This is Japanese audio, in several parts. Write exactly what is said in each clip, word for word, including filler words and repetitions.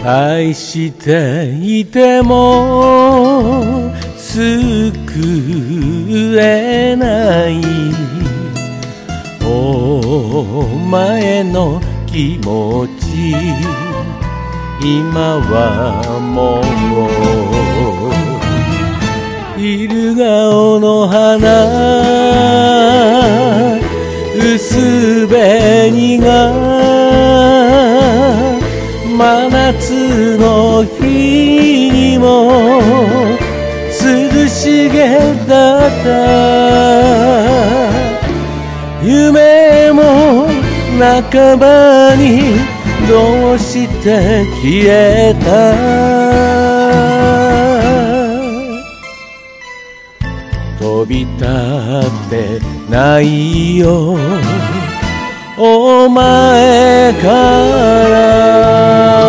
愛していても救えないお前の気持ち今はもうイルガオの花薄紅が真夏の日にも涼しげだった夢も半ばにどうして消えた飛び立ってないよお前から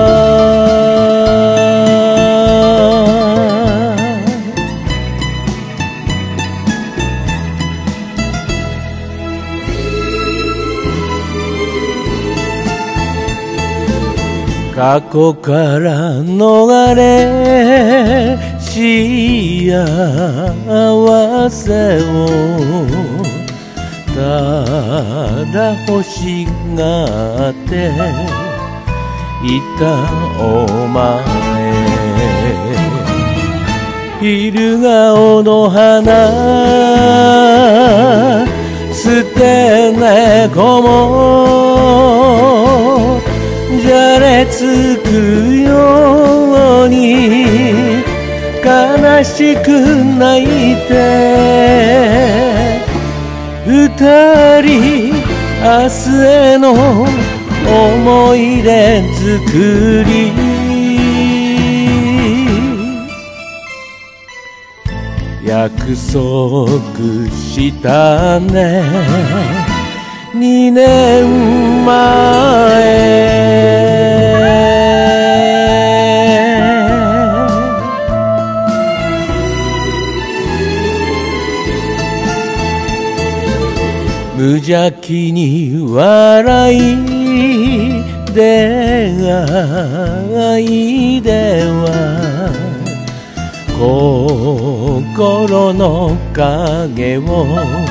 過去から逃れ幸せをただ欲しがっていたお前昼顔の花捨て猫もじゃれつくように悲しく泣いて二人明日への思い出作り約束したね二年前無邪気に笑い出会いでは心の影を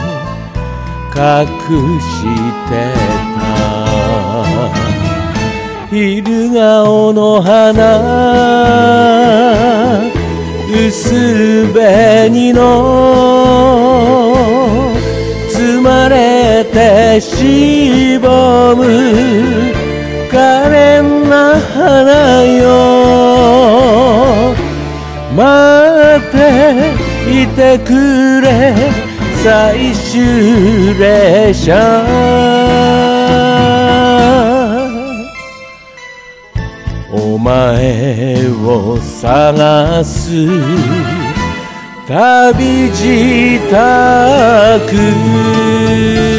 隠してた昼顔の花薄紅の摘まれてしぼむ可憐な花よ待っていてくれ最終列車お前を探す旅支度